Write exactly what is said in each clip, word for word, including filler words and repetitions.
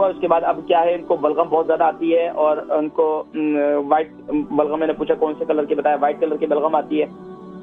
उसके बाद अब क्या है, इनको बलगम बहुत ज्यादा आती है और उनको व्हाइट बलगम, मैंने पूछा कौन से कलर की, बताया व्हाइट कलर की बलगम आती है।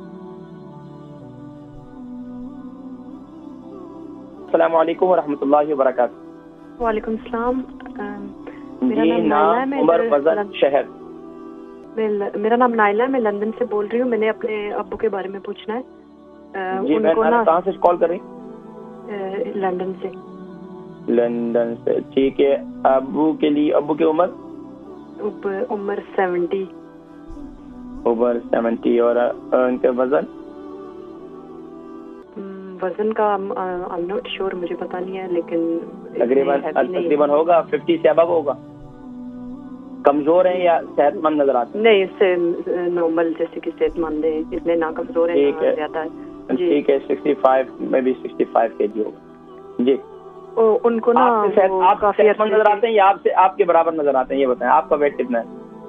अस्सलामु अलैकुम वरहमतुल्लाहि वबरकातुहू। वालेकुम सलाम। मेरा जी, नाम नाइला है, मैं उमर, वजन, शहर। मैं मेरा नाम नाइला है, मैं लंदन से बोल रही हूँ। मैंने अपने अब्बू के बारे में पूछना है। आ, जी उनको ना कहाँ से कॉल कर रही? लंदन से। लंदन से, ठीक है। अब्बू के लिए, अब्बू की उम्र? उम्र सेवेंटी। उम्र सेवेंटी। और उनका वजन? वजन का आई एम नॉट श्योर, मुझे पता नहीं है, लेकिन तकरीबन तकरीबन होगा फिफ्टी से अबव होगा। कमजोर है या सेहतमंद नजर आते हैं? नहीं, इससे नॉर्मल, जैसे कि सेहतमंद है, इतने ना कमजोर है ना ज्यादा है। ठीक है, सिक्सटी फाइव में भी सिक्सटी फाइव के जी होगा जी। ओ, उनको ना आप सेहतमंद नजर आते हैं या आपसे आपके बराबर नजर आते हैं, ये बताएं। आपका वेट कितना है?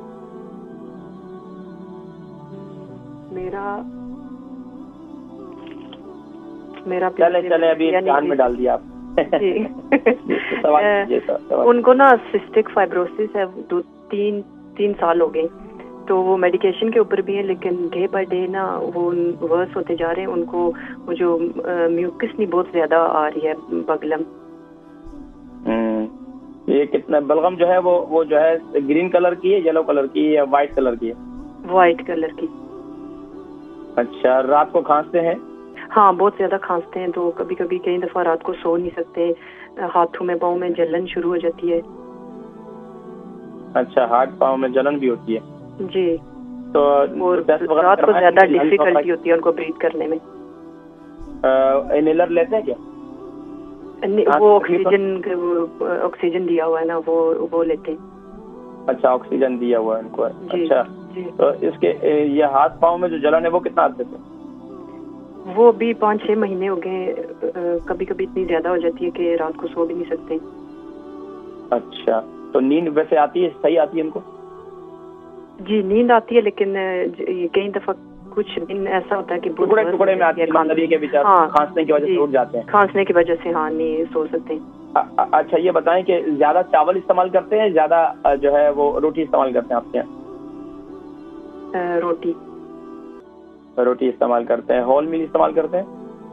मेरा मेरा चले चले अभी ध्यान में डाल दिया आप। सवाल सवाल। उनको ना सिस्टिक फाइब्रोसिस है, दो तीन तीन साल हो गए, तो वो मेडिकेशन के ऊपर भी है, लेकिन डे बाय डे ना वो वर्स होते जा रहे हैं। उनको वो जो म्यूकस नहीं बहुत ज्यादा आ रही है, बगलम। ये कितना बलगम जो है वो वो जो है ग्रीन कलर की है, येलो कलर की है या व्हाइट कलर की है? व्हाइट कलर की। अच्छा, रात को खांसते हैं? हाँ, बहुत ज्यादा खांसते हैं, तो कभी कभी कई दफा रात को सो नहीं सकते, हाथों में पाँव में जलन शुरू हो जाती है। अच्छा, हाथ पाँव में जलन भी होती है जी। तो रात को ज्यादा डिफिकल्टी होती है उनको ब्रीथ करने में। इनहेलर लेते हैं क्या? वो ऑक्सीजन ऑक्सीजन दिया हुआ है ना, वो वो लेते हैं। अच्छा, ऑक्सीजन दिया हुआ है उनको। अच्छा जी। तो इसके ये हाथ पाँव में जो जलन है वो कितना अर्से से? वो भी पाँच छह महीने हो गए, कभी कभी इतनी ज्यादा हो जाती है कि रात को सो भी नहीं सकते। अच्छा, तो नींद वैसे आती है, सही आती है इनको? जी, नींद आती है, लेकिन कई दफा कुछ दिन ऐसा होता है कि टुकड़े टुकड़े में आती है, खांसने के विचार, हाँ, खांसने की वजह से उठ जाते हैं। खांसने की वजह से हाँ, नहीं सो सकते। अच्छा, ये बताएं कि ज्यादा चावल इस्तेमाल करते हैं, ज्यादा जो है वो रोटी इस्तेमाल करते हैं आपके यहाँ? रोटी रोटी इस्तेमाल करते हैं। होल मील इस्तेमाल करते हैं?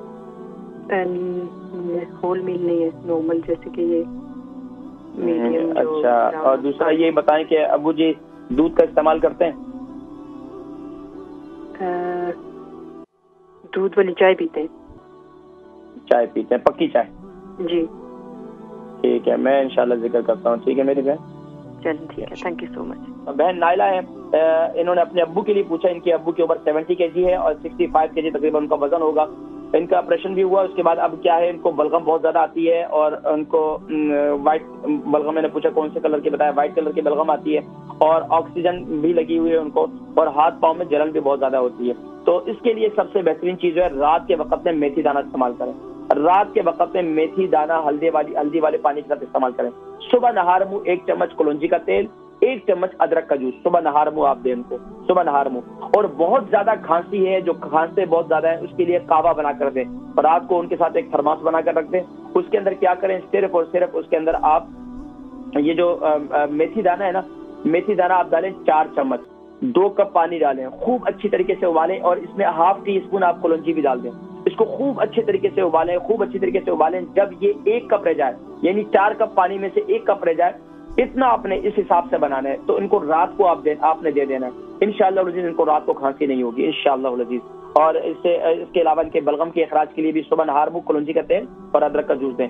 होल मील नहीं है, नॉर्मल, जैसे कि ये मीडियम। अच्छा, और दूसरा ये बताएं कि अबू जी दूध का इस्तेमाल करते हैं? दूध वाली चाय पीते हैं। चाय पीते हैं, पक्की चाय? जी। ठीक है, मैं इंशाल्लाह जिक्र करता हूँ। ठीक है मेरी बहन, चलिए ठीक है, थैंक यू सो मच। बहन नाइला है, इन्होंने अपने अब्बू के लिए पूछा। इनके अब्बू की उम्र सेवेंटी के जी है और सिक्सटी फाइव के जी तकरीबन उनका वजन होगा। इनका ऑपरेशन भी हुआ, उसके बाद अब क्या है, इनको बलगम बहुत ज्यादा आती है और उनको व्हाइट बलगम, मैंने पूछा कौन से कलर की, बताया व्हाइट कलर की बलगम आती है और ऑक्सीजन भी लगी हुई है उनको, और हाथ पाँव में जलन भी बहुत ज्यादा होती है। तो इसके लिए सबसे बेहतरीन चीज है, रात के वक्त में मेथी दाना इस्तेमाल करें। रात के वक्त में मेथी दाना हल्दी वाली हल्दी वाले पानी के साथ इस्तेमाल करें। सुबह नहार मुंह एक चम्मच कलौंजी का तेल, एक चम्मच अदरक का जूस, सुबह नहार मुंह आप दें इनको, सुबह नहार मुंह। और बहुत ज्यादा खांसी है, जो खांसते बहुत ज्यादा है, उसके लिए कावा बनाकर दें और रात को उनके साथ एक थर्मास बनाकर रख दें। उसके अंदर क्या करें, सिर्फ और सिर्फ उसके अंदर आप ये जो आ, आ, मेथी दाना है ना, मेथी दाना आप डालें चार चम्मच, दो कप पानी डालें, खूब अच्छी तरीके से उबालें और इसमें हाफ टी स्पून आप कलौंजी भी डाल दें। इसको खूब अच्छे तरीके से उबालें, खूब अच्छी तरीके से उबालें। जब ये एक कप रह जाए, यानी चार कप पानी में से एक कप रह जाए, इतना आपने इस हिसाब से बनाना है। तो इनको रात को आप दे, आपने दे देना है। इंशाअल्लाह अज़ीज़ इनको रात को खांसी नहीं होगी इंशाअल्लाह अज़ीज़। और इससे इसके अलावा इनके बलगम के इखराज के लिए भी सुबह नहार मुंह कलौंजी का तेल और अदरक का जूस दें।